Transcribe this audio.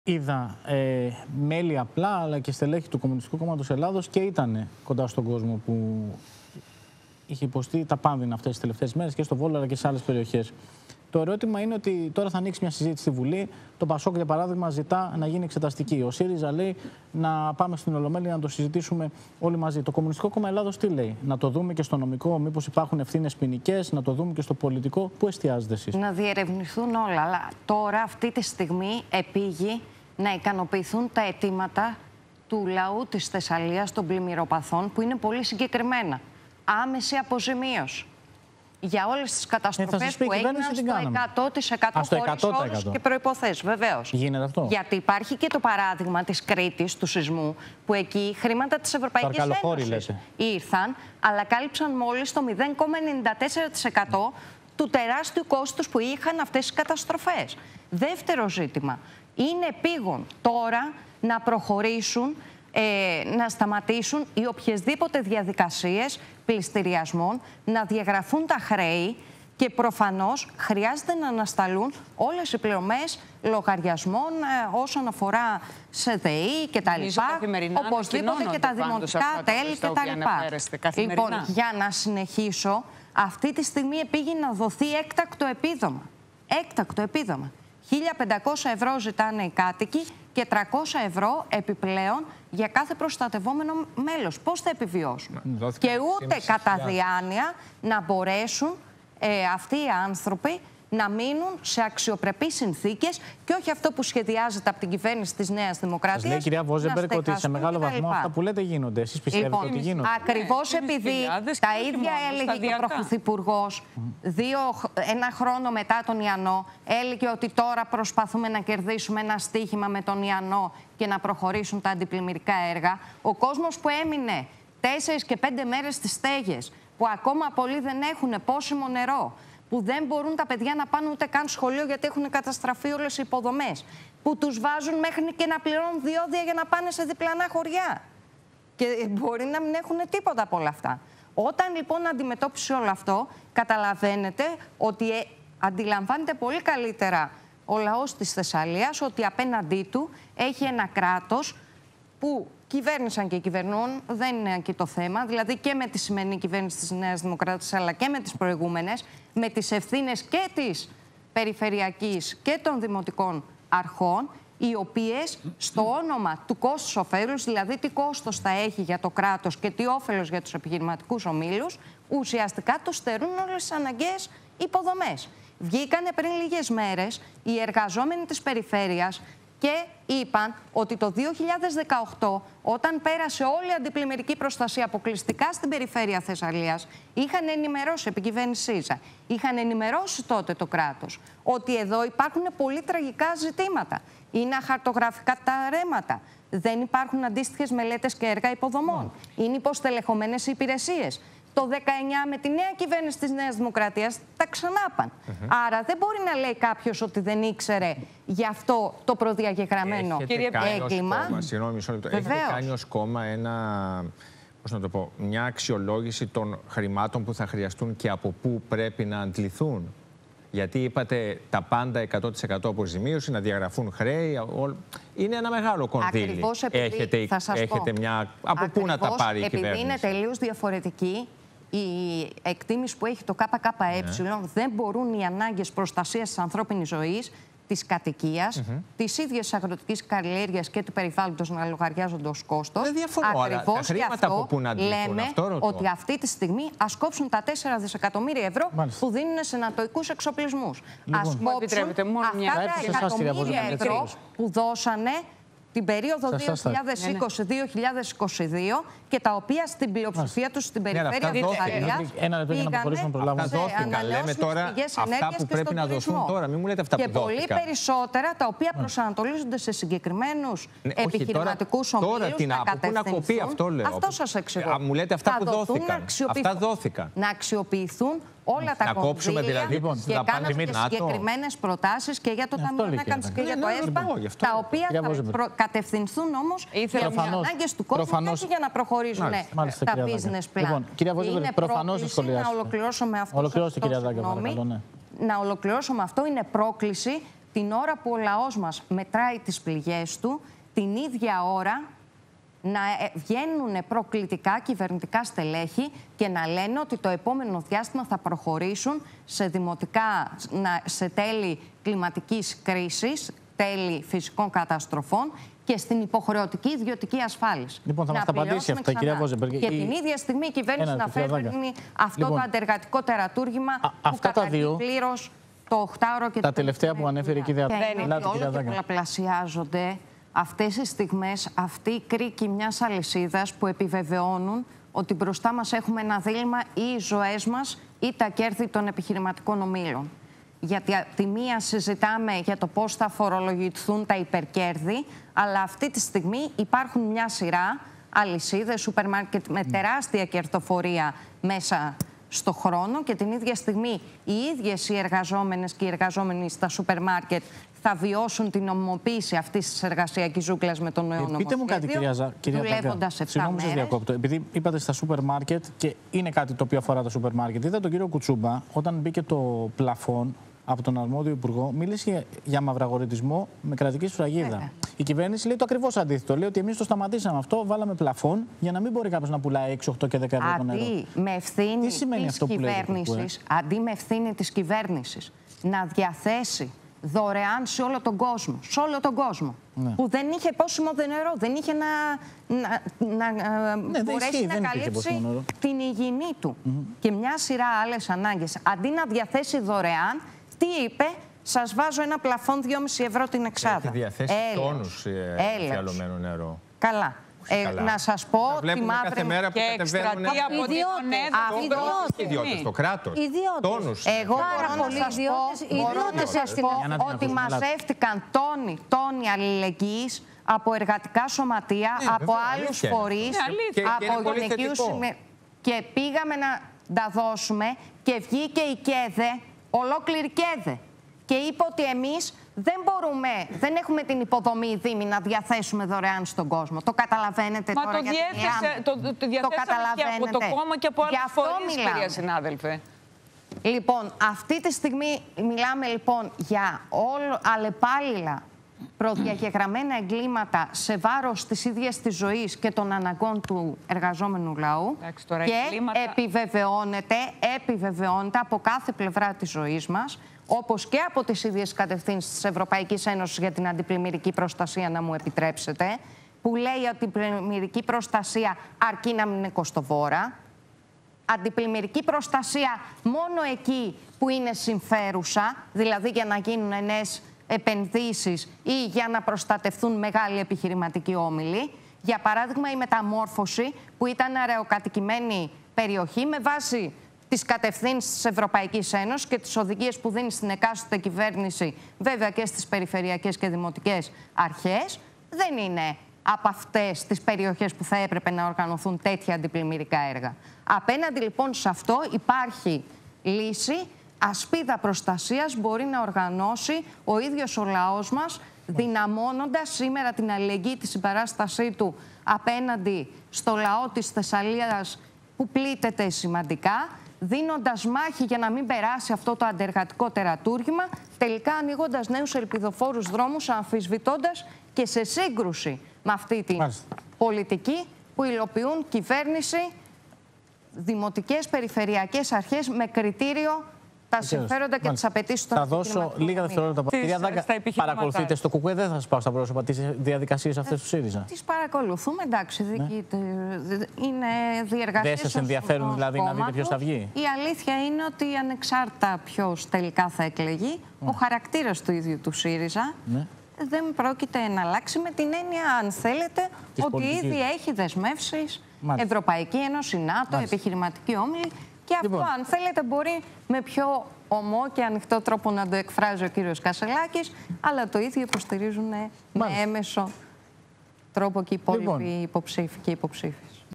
Είδα μέλη απλά, αλλά και στελέχη του Κομμουνιστικού Κόμματος Ελλάδος και ήταν κοντά στον κόσμο που είχε υποστεί τα πάνδυνα αυτές τις τελευταίες μέρες και στο Βόλο αλλά και σε άλλες περιοχές. Το ερώτημα είναι ότι τώρα θα ανοίξει μια συζήτηση στη Βουλή. Το Πασόκ, για παράδειγμα, ζητά να γίνει εξεταστική. Ο ΣΥΡΙΖΑ λέει να πάμε στην Ολομέλεια να το συζητήσουμε όλοι μαζί. Το Κομμουνιστικό Κόμμα Ελλάδος τι λέει? Να το δούμε και στο νομικό, μήπως υπάρχουν ευθύνες ποινικές, να το δούμε και στο πολιτικό. Πού εστιάζετε εσείς? Να διερευνηθούν όλα. Αλλά τώρα, αυτή τη στιγμή, επήγει να ικανοποιηθούν τα αιτήματα του λαού της Θεσσαλίας, των πλημμυροπαθών, που είναι πολύ συγκεκριμένα. Άμεση αποζημίωση για όλες τις καταστροφές που έγιναν στο 100% χωρίς όρους και προϋποθέσεις, βεβαίως. Γίνεται αυτό? Γιατί υπάρχει και το παράδειγμα της Κρήτης, του σεισμού, που εκεί χρήματα της Ευρωπαϊκής Ένωσης ήρθαν, αλλά κάλυψαν μόλις το 0,94% του τεράστιου κόστους που είχαν αυτές οι καταστροφές. Δεύτερο ζήτημα, είναι επίγον τώρα να προχωρήσουν, να σταματήσουν οι οποιασδήποτε διαδικασίες πληστηριασμών, να διαγραφούν τα χρέη και προφανώς χρειάζεται να ανασταλούν όλες οι πληρωμές λογαριασμών όσον αφορά σε ΔΕΗ και τα λοιπά, οπωσδήποτε και τα δημοτικά τέλη και τα λοιπά. Λοιπόν, για να συνεχίσω, αυτή τη στιγμή επήγει να δοθεί έκτακτο επίδομα. Έκτακτο επίδομα. 1.500 ευρώ ζητάνε οι κάτοικοι και 300 ευρώ επιπλέον για κάθε προστατευόμενο μέλος. Πώς θα επιβιώσουμε? Και ούτε κατά διάνοια να μπορέσουν αυτοί οι άνθρωποι να μείνουν σε αξιοπρεπείς συνθήκες και όχι αυτό που σχεδιάζεται από την κυβέρνηση της Νέας Δημοκρατίας. Σας λέει η κυρία Βόζεμπεργκ ότι σε μεγάλο βαθμό αυτά που λέτε γίνονται. Εσείς πιστεύετε ότι γίνονται? Ακριβώς επειδή τα ίδια έλεγε και ο Πρωθυπουργός ένα χρόνο μετά τον Ιαννό, έλεγε ότι τώρα προσπαθούμε να κερδίσουμε ένα στοίχημα με τον Ιαννό και να προχωρήσουν τα αντιπλημμυρικά έργα. Ο κόσμος που έμεινε 4 και 5 μέρες στις στέγες, που ακόμα πολλοί δεν έχουν πόσιμο νερό, που δεν μπορούν τα παιδιά να πάνε ούτε καν σχολείο γιατί έχουν καταστραφεί όλες οι υποδομές, που τους βάζουν μέχρι και να πληρώνουν διόδια για να πάνε σε διπλανά χωριά και μπορεί να μην έχουν τίποτα από όλα αυτά. Όταν λοιπόν αντιμετώπισε όλο αυτό, καταλαβαίνετε ότι αντιλαμβάνεται πολύ καλύτερα ο λαός της Θεσσαλίας ότι απέναντί του έχει ένα κράτος που κυβέρνησαν και κυβερνούν, δεν είναι εκεί το θέμα, δηλαδή και με τη σημερινή κυβέρνηση της Νέας Δημοκρατίας αλλά και με τις προηγούμενες, με τις ευθύνες και της περιφερειακής και των δημοτικών αρχών, οι οποίες στο όνομα του κόστους ωφέλους, δηλαδή τι κόστος θα έχει για το κράτος και τι όφελος για τους επιχειρηματικούς ομίλους, ουσιαστικά το στερούν όλες τις αναγκαίες υποδομές. Βγήκανε πριν λίγες μέρες οι εργαζόμενοι της περιφέρειας και είπαν ότι το 2018, όταν πέρασε όλη η αντιπλημμυρική προστασία αποκλειστικά στην περιφέρεια Θεσσαλίας, είχαν ενημερώσει, επί κυβέρνηση ΣΥΡΙΖΑ, είχαν ενημερώσει τότε το κράτος ότι εδώ υπάρχουν πολύ τραγικά ζητήματα. Είναι αχαρτογραφικά τα ρέματα. Δεν υπάρχουν αντίστοιχες μελέτες και έργα υποδομών. Είναι υποστελεχωμένες οι υπηρεσίες. Το 19 με τη νέα κυβέρνηση της Νέας Δημοκρατίας τα ξανάπαν. Άρα δεν μπορεί να λέει κάποιος ότι δεν ήξερε γι' αυτό το προδιαγεγραμμένο έγκλημα. Συγγνώμη, μισό λεπτό. Έχετε κάνει ως κόμμα μια αξιολόγηση των χρημάτων που θα χρειαστούν και από πού πρέπει να αντληθούν? Γιατί είπατε τα πάντα 100% αποζημίωση, να διαγραφούν χρέη. Είναι ένα μεγάλο κονδύλι. Ακριβώς επειδή, έχετε μια... Από πού να τα πάρει η κυβέρνηση? Επειδή είναι τελείως διαφορετική η εκτίμηση που έχει το ΚΚΕ, δεν μπορούν οι ανάγκες προστασίας της ανθρώπινης ζωής, της κατοικίας, της ίδιας αγροτικής καλλιέργειας και του περιβάλλοντος να λογαριάζονται ως κόστος. Δεν διαφωνώ, ακριβώς γι' αυτό λέμε ότι αυτή τη στιγμή ας κόψουν τα 4 δισεκατομμύρια ευρώ που δίνουν σε νατοικούς εξοπλισμούς. Ας κόψουν αυτά τα εκατομμύρια ευρώ που δώσανε την περίοδο 2020-2022 και τα οποία στην πλειοψηφία τους στην περιφέρεια της Θεσσαλίας δόθηκαν. Λέμε τώρα αυτά που πρέπει να δοθούν τώρα. Μην μου λέτε αυτά που δόθηκαν. Και πολύ περισσότερα τα οποία προσανατολίζονται σε συγκεκριμένους επιχειρηματικούς ομίλους να κατευθυνθούν. Αυτό σας εξηγώ. Μου λέτε αυτά που δόθηκαν. Αυτά δόθηκαν. Να αξιοποιηθούν όλα τα κονδύλια και κάναμε και συγκεκριμένες προτάσεις και για το Ταμείο Ανάκαμψης και για το ΕΣΠΑ, τα οποία θα κατευθυνθούν όμως για τις ανάγκες του κόσμου και για να προχωρήσουν τα business plan. Λοιπόν, κυρία Βόζεμπεργκ, προφανώς να ολοκληρώσω με αυτό. Ολοκληρώστε, κυρία Δάγκη, να ολοκληρώσω με αυτό. Είναι πρόκληση την ώρα που ο λαός μας μετράει τις πληγές του, την ίδια ώρα να βγαίνουν προκλητικά κυβερνητικά στελέχη και να λένε ότι το επόμενο διάστημα θα προχωρήσουν σε δημοτικά, σε τέλη κλιματικής κρίσης, τέλη φυσικών καταστροφών και στην υποχρεωτική ιδιωτική ασφάλιση. Λοιπόν, θα μας τα απαντήσει αυτά, κυρία Βόζεμπεργκ. Και την ίδια στιγμή η κυβέρνηση να φέρνει αυτό το αντεργατικό τερατούργημα που καταργεί πλήρως το 8ωρο και τα τελευταία που ανέφερε η κυρία Δάκα. Όλο και πολλαπλασιάζονται αυτές οι στιγμές, αυτή η κρίκη μιας αλυσίδας που επιβεβαιώνουν ότι μπροστά μας έχουμε ένα δίλημμα ή οι ζωές μας ή τα κέρδη των επιχειρηματικών ομίλων. Γιατί από τη μία συζητάμε για το πώς θα φορολογηθούν τα υπερκέρδη, αλλά αυτή τη στιγμή υπάρχουν μια σειρά αλυσίδες, σούπερ μάρκετ με τεράστια κερδοφορία μέσα στο χρόνο και την ίδια στιγμή οι ίδιες οι εργαζόμενες και οι εργαζόμενοι στα σούπερ μάρκετ θα βιώσουν την νομιμοποίηση αυτής της εργασιακής ζούγκλας με το νέο νομοσχέδιο. Πείτε μου κάτι, κυρία δουλεύοντας 7 μέρες. Σας διακόπτω. Επειδή είπατε στα σούπερ μάρκετ και είναι κάτι το οποίο αφορά τα σούπερ μάρκετ. Είδα τον κύριο Κουτσούμπα όταν μπήκε το πλαφόν από τον αρμόδιο υπουργό, μίλησε για μαυραγορητισμό με κρατική σφραγίδα. Η κυβέρνηση λέει το ακριβώς αντίθετο. Λέει ότι εμείς το σταματήσαμε αυτό, βάλαμε πλαφόν για να μην μπορεί κάποιος να πουλάει 6, 8 και 10 ευρώ το νερό. Αντί με ευθύνη της κυβέρνησης να διαθέσει δωρεάν σε όλο τον κόσμο, που δεν είχε πόσιμο νερό, δεν είχε να μπορέσει να καλύψει την υγιεινή του και μια σειρά άλλες ανάγκες. Αντί να διαθέσει δωρεάν, τι είπε? Σας βάζω ένα πλαφόν 2,5 ευρώ την εξάδα. Έχει διαθέσει τόνους φιαλωμένο νερό. Καλά. Να σας πω τη μαύρη μέρα που κατεβαίνουν ιδιώτες, το κράτος. Εγώ μπορώ να σας πω ότι μαζεύτηκαν τόνοι αλληλεγγύης από εργατικά σωματεία, από άλλους φορείς, από γυναικείους και πήγαμε να τα δώσουμε και βγήκε η ΚΕΔΕ, ολόκληρη ΚΕΔΕ και είπε ότι εμείς δεν έχουμε την υποδομή οι Δήμοι να διαθέσουμε δωρεάν στον κόσμο. Το καταλαβαίνετε τώρα? Το διαθέσαμε και από το κόμμα και από άλλους φορείς, κυρία συνάδελφε. Λοιπόν, αυτή τη στιγμή μιλάμε λοιπόν για αλλεπάλληλα προδιαγεγραμμένα εγκλήματα σε βάρος της ίδιας της ζωής και των αναγκών του εργαζόμενου λαού. Και επιβεβαιώνεται από κάθε πλευρά της ζωής μας, όπως και από τις ίδιες κατευθύνσεις της Ευρωπαϊκής Ένωσης για την αντιπλημμυρική προστασία, να μου επιτρέψετε, που λέει ότι η πλημμυρική προστασία αρκεί να μην είναι κοστοβόρα. Αντιπλημμυρική προστασία μόνο εκεί που είναι συμφέρουσα, δηλαδή για να γίνουν νέες επενδύσεις ή για να προστατευτούν μεγάλοι επιχειρηματικοί όμιλοι. Για παράδειγμα, η μεταμόρφωση που ήταν αραιοκατοικημένη περιοχή με βάση τις κατευθύνσεις της Ευρωπαϊκής Ένωσης και τις οδηγίες που δίνει στην εκάστοτε κυβέρνηση, βέβαια και στις περιφερειακές και δημοτικές αρχές, δεν είναι από αυτές τις περιοχές που θα έπρεπε να οργανωθούν τέτοια αντιπλημμυρικά έργα. Απέναντι λοιπόν σε αυτό υπάρχει λύση. Ασπίδα προστασίας μπορεί να οργανώσει ο ίδιος ο λαός μας, δυναμώνοντας σήμερα την αλληλεγγύη, τη συμπαράστασή του απέναντι στο λαό της Θεσσαλίας που πλήττεται σημαντικά, δίνοντας μάχη για να μην περάσει αυτό το αντεργατικό τερατούργημα, τελικά ανοίγοντας νέους ελπιδοφόρους δρόμους, αμφισβητώντας και σε σύγκρουση με αυτή την πολιτική που υλοποιούν κυβέρνηση, δημοτικές, περιφερειακές αρχές με κριτήριο τα συμφέροντα και τις απαιτήσεις των επιχειρηματικών. Θα δώσω λίγα δευτερόλεπτα. Κυρία Δάγκα, παρακολουθείτε στο ΚΚΕ, δεν θα σας πάω στα πρόσωπα, τις διαδικασίες αυτές του ΣΥΡΙΖΑ? Τις παρακολουθούμε, εντάξει. Είναι διεργασίες. Δεν σας ενδιαφέρουν δηλαδή να δείτε ποιος θα βγει? Η αλήθεια είναι ότι ανεξάρτητα ποιος τελικά θα εκλεγεί, ο χαρακτήρας του ίδιου του ΣΥΡΙΖΑ δεν πρόκειται να αλλάξει, με την έννοια, αν θέλετε, ότι ήδη έχει δεσμεύσεις Ευρωπαϊκή Ένωση, ΝΑΤΟ, επιχειρηματική όμιλη. Και αυτό, αν θέλετε, μπορεί με πιο ομό και ανοιχτό τρόπο να το εκφράζει ο κύριος Κασσελάκης, αλλά το ίδιο υποστηρίζουν με έμεσο τρόπο και οι υπόλοιποι υποψήφοι και υποψήφιες.